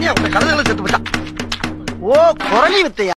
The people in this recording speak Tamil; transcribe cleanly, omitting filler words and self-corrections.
தண்ணியா உங்க கழுதுகளை செத்து போச்சான். ஓ குரலி வித்தையா?